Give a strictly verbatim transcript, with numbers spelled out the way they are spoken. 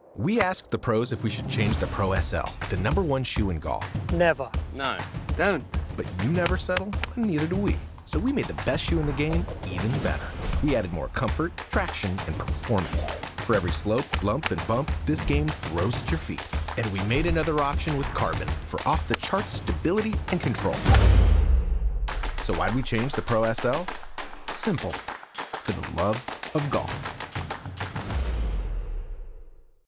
We asked the pros if we should change the Pro S L, the number one shoe in golf. Never. No, don't. But you never settle, and neither do we. So we made the best shoe in the game even better. We added more comfort, traction, and performance. For every slope, lump, and bump, this game throws at your feet. And we made another option with carbon for off-the-charts stability and control. So why'd we change the Pro S L? Simple. For the love of golf.